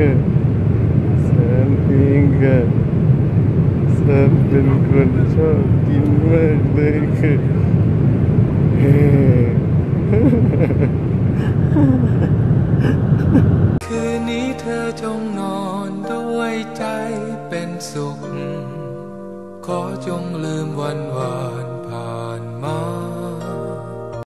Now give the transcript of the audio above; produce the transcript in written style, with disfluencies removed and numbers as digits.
ค่ะฉันเองค่ะฉันเป็นคนชอบกินมากเลยค่ะเฮ้คืนนี้เธอจงนอนด้วยใจเป็นสุขขอจงลืมวันวาน